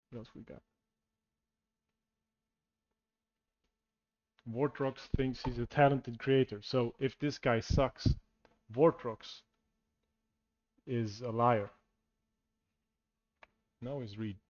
What else we got? Vortrox thinks he's a talented creator. So if this guy sucks, Vortrox is a liar. Now is read.